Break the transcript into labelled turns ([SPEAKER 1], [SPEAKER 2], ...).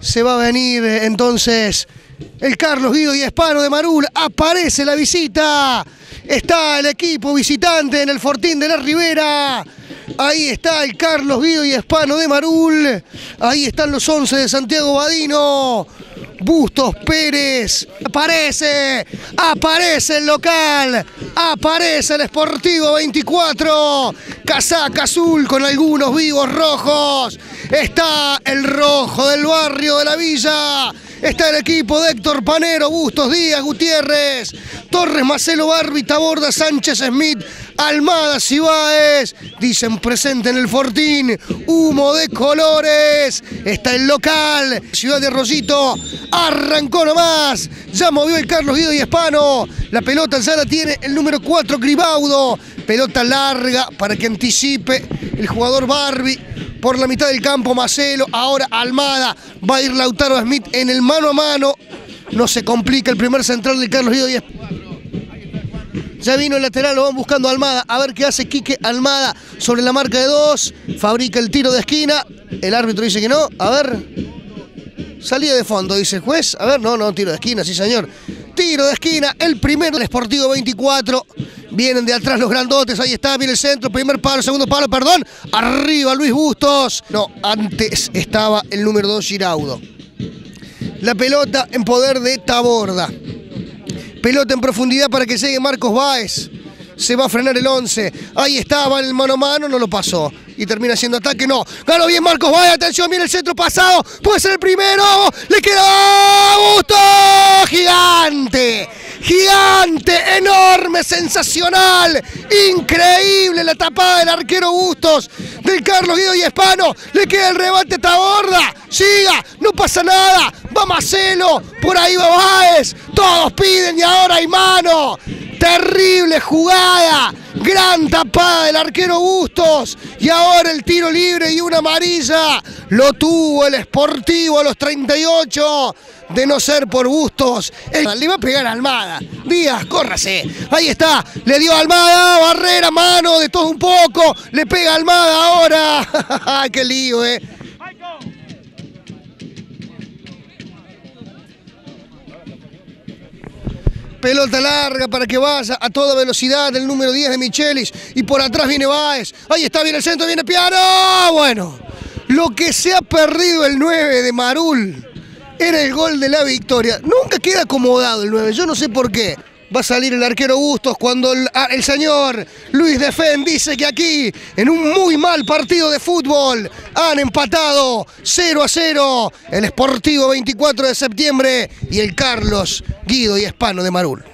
[SPEAKER 1] Se va a venir entonces el Carlos Guido y Hispano de Marul. Aparece la visita. Está el equipo visitante en el Fortín de la Ribera. Ahí está el Carlos Guido y Hispano de Marul. Ahí están los 11 de Santiago Badino. Bustos Pérez. Aparece el local. Aparece el Sportivo 24. Casaca azul con algunos vivos rojos. Está el rojo del barrio de la Villa. Está el equipo de Héctor Panero, Bustos, Díaz, Gutiérrez, Torres, Marcelo, Barbi, Taborda, Sánchez, Smith, Almada, Cibáez. Dicen presente en el Fortín. Humo de colores. Está el local. Ciudad de Arroyito. Arrancó nomás. Ya movió el Carlos Guido y Hispano. La pelota ya la tiene el número 4, Gribaudo. Pelota larga para que anticipe el jugador Barbi. Por la mitad del campo, Marcelo. Ahora Almada. Va a ir Lautaro Smith en el mano a mano. No se complica el primer central del Carlos Guido y Hispano. Ya vino el lateral, lo van buscando a Almada. A ver qué hace Quique Almada sobre la marca de 2. Fabrica el tiro de esquina. El árbitro dice que no. A ver. Salida de fondo, dice el juez. A ver, no, tiro de esquina, sí señor. Tiro de esquina, el primero del Sportivo 24. Vienen de atrás los grandotes, ahí está, viene el centro, primer palo, segundo palo, perdón. Arriba Luis Bustos. No, antes estaba el número 2, Giraudo. La pelota en poder de Taborda. Pelota en profundidad para que llegue Marcos Báez. Se va a frenar el 11. Ahí estaba el mano a mano, no lo pasó. Y termina haciendo ataque, no. Ganó bien Marcos Báez, atención, viene el centro pasado. Puede ser el primero. Le queda Bustos. Gigante. Gigante, enorme, sensacional, increíble la tapada del arquero Bustos, del Carlos Guido y Hispano. Le queda el rebate Taborda, siga, no pasa nada, va Marcelo, por ahí va Báez, todos piden y ahora hay mano. Terrible jugada, gran tapada del arquero Bustos y ahora el tiro libre y una amarilla. Lo tuvo el Sportivo a los 38. De no ser por Bustos, le va a pegar a Almada. Díaz, córrase. Ahí está, le dio a Almada, barrera, mano, de todo un poco. Le pega a Almada ahora. ¡Qué lío, Pelota larga para que vaya a toda velocidad el número 10 de Michelis. Y por atrás viene Báez. Ahí está, viene el centro, viene Piano. Bueno, lo que se ha perdido el 9 de Marul era el gol de la victoria. Nunca queda acomodado el 9, yo no sé por qué. Va a salir el arquero Bustos cuando el señor Luis Defen dice que aquí, en un muy mal partido de fútbol, han empatado 0-0 el Sportivo 24 de septiembre y el Carlos Guido y Hispano de Marul.